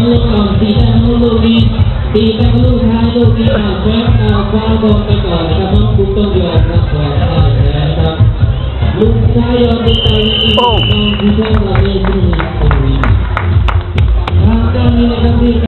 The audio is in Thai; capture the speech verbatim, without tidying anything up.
ลูกอ่อนสีแดงลูกนี้ตีแดงลูกท้ายลูกนี้อ่อนแพ้เอาคว้าบอลไปก่อนนะครับน้องคุณต้องยอมรับก่อนได้แล้วครับลูกชายยอมไปอีกน้องคุณต้องเราเองที่